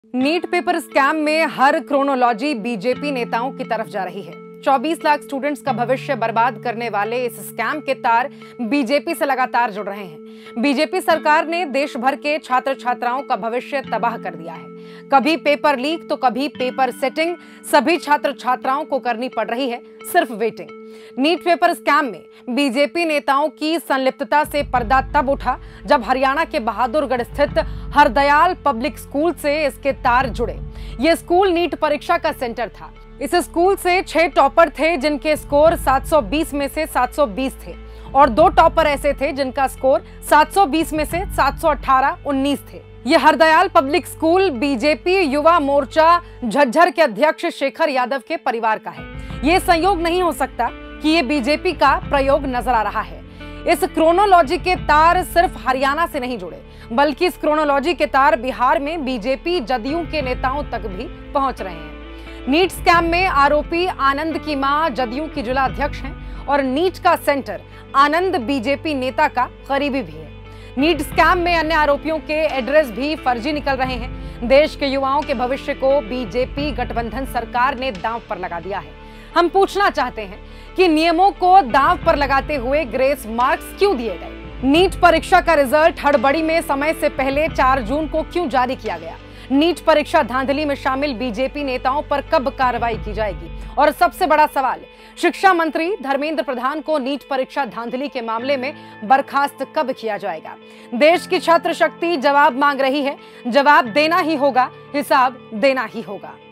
NEET paper scam में हर chronology BJP नेताओं की तरफ जा रही है। 24 लाख स्टूडेंट्स का भविष्य बर्बाद करने वाले इस स्कैम के तार बीजेपी से लगातार जुड़ रहे हैं। बीजेपी सरकार ने देश भर के छात्र छात्राओं का भविष्य तबाह कर दिया है। कभी पेपर लीक तो कभी पेपर सेटिंग, सभी छात्र छात्राओं को करनी पड़ रही है सिर्फ वेटिंग। नीट पेपर स्कैम में बीजेपी नेताओं की संलिप्तता से पर्दा तब उठा जब हरियाणा के बहादुरगढ़ स्थित हरदयाल पब्लिक स्कूल से इसके तार जुड़े। यह स्कूल नीट परीक्षा का सेंटर था। इस स्कूल से 6 टॉपर थे जिनके स्कोर 720 में से 720 थे और 2 टॉपर ऐसे थे जिनका स्कोर 720 में से 718-19 थे। यह Hardayal public school BJP Yuva Morcha Jhajjar के अध्यक्ष शेखर यादव के परिवार का है। यह संयोग नहीं हो सकता कि यह बीजेपी का प्रयोग नजर आ रहा है। इस क्रोनोलॉजी के तार सिर्फ हरियाणा से नहीं जुड़े, बल्कि इस क्रोनोलॉजी के तार बिहार में बीजेपी जदयू के नेताओं तक भी पहुंच रहे हैं। नीट स्कैम में आरोपी आनंद की मां जदयू की जिला अध्यक्ष हैं और नीट का सेंटर आनंद बीजेपी नेता का करीबी भी है। नीट स्कैम में अन्य आरोपियों के एड्रेस भी फर्जी निकल रहे हैं। देश के युवाओं के भविष्य को बीजेपी गठबंधन सरकार ने दांव पर लगा दिया है। हम पूछना चाहते हैं कि नियमों को दांव पर लगाते हुए ग्रेस मार्क्स क्यों दिए गए? नीट परीक्षा का रिजल्ट हड़बड़ी में समय से पहले 4 जून को क्यों जारी किया गया? नीट परीक्षा धांधली में शामिल बीजेपी नेताओं पर कब कार्रवाई की जाएगी? और सबसे बड़ा सवाल, शिक्षा मंत्री धर्मेंद्र प्रधान को नीट परीक्षा धांधली के मामले में बर्खास्त कब किया जाएगा? देश की छात्र शक्ति जवाब मांग रही है। जवाब देना ही होगा, हिसाब देना ही होगा।